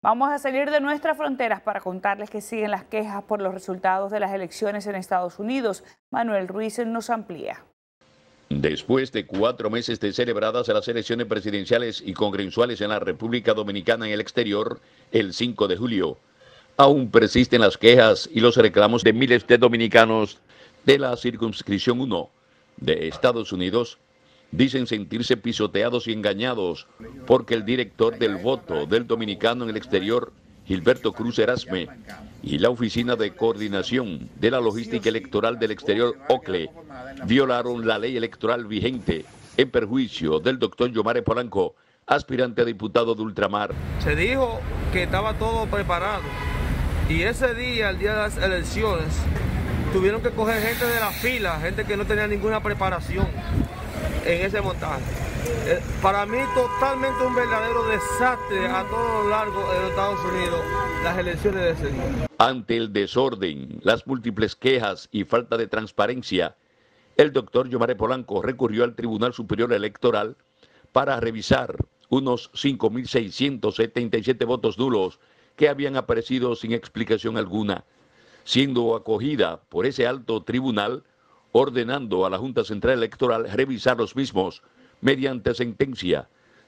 Vamos a salir de nuestras fronteras para contarles que siguen las quejas por los resultados de las elecciones en Estados Unidos. Manuel Ruiz nos amplía. Después de 4 meses de celebradas las elecciones presidenciales y congresuales en la República Dominicana en el exterior, el 5 de julio, aún persisten las quejas y los reclamos de miles de dominicanos de la circunscripción 1 de Estados Unidos. Dicen sentirse pisoteados y engañados porque el director del voto del dominicano en el exterior, Gilberto Cruz Erasme, y la Oficina de Coordinación de la Logística Electoral del Exterior, OCLE, violaron la ley electoral vigente en perjuicio del doctor Yomare Polanco, aspirante a diputado de Ultramar. Se dijo que estaba todo preparado y ese día, el día de las elecciones, tuvieron que coger gente de la fila, gente que no tenía ninguna preparación en ese montaje. Para mí totalmente un verdadero desastre a todo lo largo de los Estados Unidos las elecciones de ese día. Ante el desorden, las múltiples quejas y falta de transparencia, el doctor Yomare Polanco recurrió al Tribunal Superior Electoral para revisar unos 5.677 votos nulos que habían aparecido sin explicación alguna, siendo acogida por ese alto tribunal, ordenando a la Junta Central Electoral revisar los mismos mediante sentencia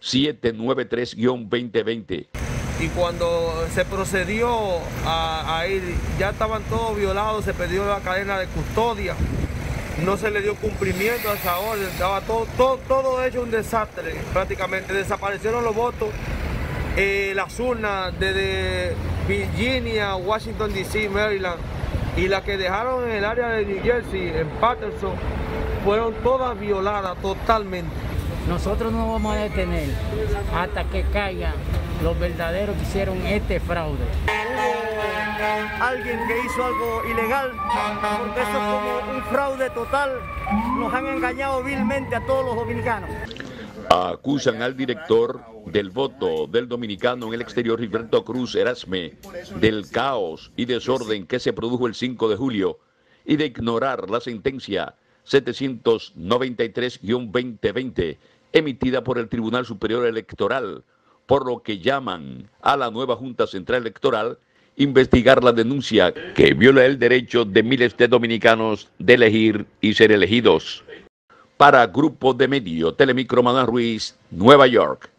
793-2020. Y cuando se procedió a ir, ya estaban todos violados, se perdió la cadena de custodia, no se le dio cumplimiento a esa orden, estaba todo hecho un desastre, prácticamente desaparecieron los votos, las urnas desde Virginia, Washington DC, Maryland, y las que dejaron en el área de New Jersey, en Patterson, fueron todas violadas totalmente. Nosotros no vamos a detener hasta que caigan los verdaderos que hicieron este fraude. Alguien que hizo algo ilegal, porque eso es como un fraude total. Nos han engañado vilmente a todos los dominicanos. Acusan al director del voto del dominicano en el exterior, Gilberto Cruz Erasme, del caos y desorden que se produjo el 5 de julio y de ignorar la sentencia 793-2020 emitida por el Tribunal Superior Electoral, por lo que llaman a la nueva Junta Central Electoral investigar la denuncia que viola el derecho de miles de dominicanos de elegir y ser elegidos. Para Grupo de Medio Telemicro, Manuel Ruiz, Nueva York.